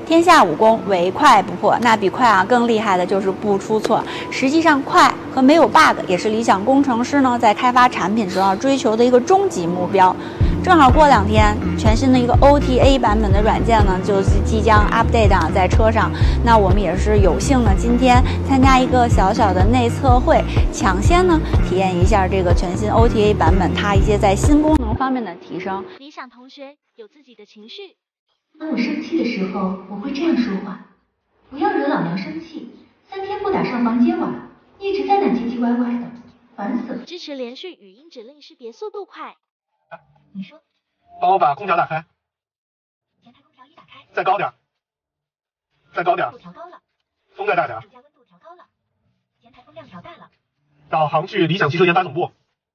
天下武功唯快不破，那比快啊更厉害的就是不出错。实际上，快和没有 bug 也是理想工程师呢在开发产品时要追求的一个终极目标。正好过2天，全新的一个 OTA 版本的软件呢就即将 update 啊在车上。那我们也是有幸呢今天参加一个小小的内测会，抢先呢体验一下这个全新 OTA 版本它一些在新功能方面的提升。 理想同学有自己的情绪。 当我生气的时候，我会这样说话：不要惹老娘生气，3天不打上房揭瓦，一直在那唧唧歪歪的，烦死了。 支持连续语音指令识别速度快。 你说， 帮我把空调打开。 前台空调已打开。 再高点，再高点。 温度调高了。 风再大点。 主驾温度调高了。前台风量调大了。 导航去理想汽车研发总部。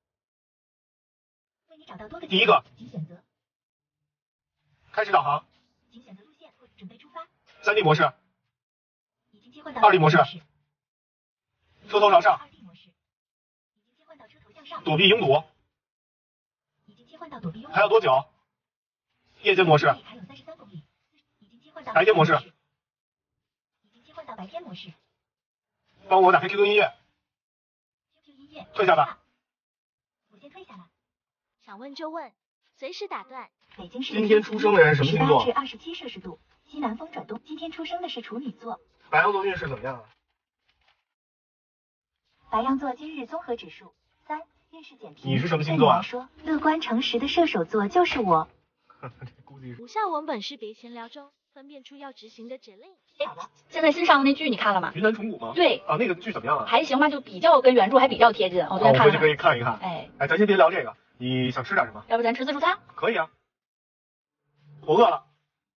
为你找到多个第一个， 请选择。 开始导航。 请选择路线或准备出发。 3D 模式。 已经切换到 2D 模式。车头朝上。 2D 模式。已经切换到车头向上。 躲避拥堵。 已经切换到躲避拥堵。 还要多久？夜间模式。 还有33公里。已经切换到白天模式。 已经切换到白天模式。 帮我打开 QQ 音乐。 QQ 音乐。 退下吧。 我先退下了。 想问就问，随时打断。 北京市今天出生的人什么星座 ？18至27摄氏度，西南风转东。今天出生的是处女座。 白羊座运势怎么样啊？ 白羊座今日综合指数3，运势减评。 你是什么星座啊？ 对你来说，乐观诚实的射手座就是我。 以下文本是别闲聊中分辨出要执行的指令。 现在新上的那剧你看了吗？ 云南虫谷吗？ 对啊，那个剧怎么样啊？ 还行吧，就比较跟原著还比较贴近。我昨天看了。 回去可以看一看。 哎， 咱先别聊这个，你想吃点什么？ 要不咱吃自助餐？ 可以啊。我饿了。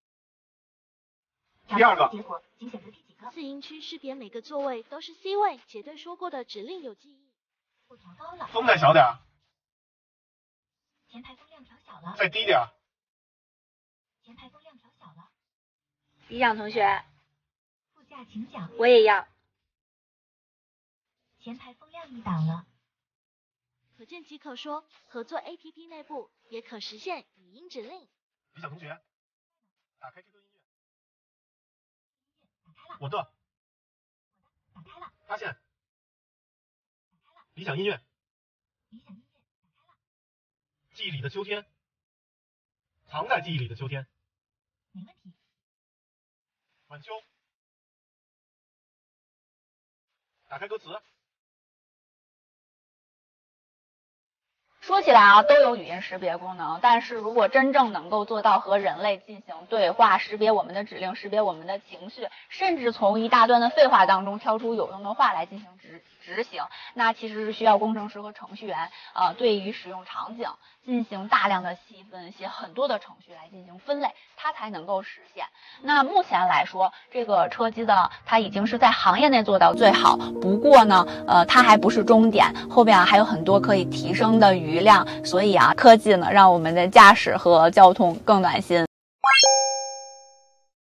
第二个。 结果，请选择第几个自营区识别每个座位都是 C 位，且对说过的指令有记忆。 我调高了。 风再小点。 前排风量调小了。 再低点。 前排风量调小了。 理想同学， 副驾请讲。 我也要。 前排风量1档了。 可见即可说，合作 APP 内部也可实现语音指令。 理想同学，打开 QQ 音乐。 打开了。 我的。 打开了。 发现。理想音乐。 理想音乐。打开了。 记忆里的秋天。藏在记忆里的秋天。 没问题。 晚秋。打开歌词。 说起来啊，都有语音识别功能，但是如果真正能够做到和人类进行对话，识别我们的指令，识别我们的情绪，甚至从一大段的废话当中挑出有用的话来进行执行，那其实是需要工程师和程序员对于使用场景进行大量的细分，写很多的程序来进行分类，它才能够实现。那目前来说，这个车机的它已经是在行业内做到最好，不过呢，它还不是终点，后边还有很多可以提升的余量，所以啊，科技呢让我们的驾驶和交通更暖心。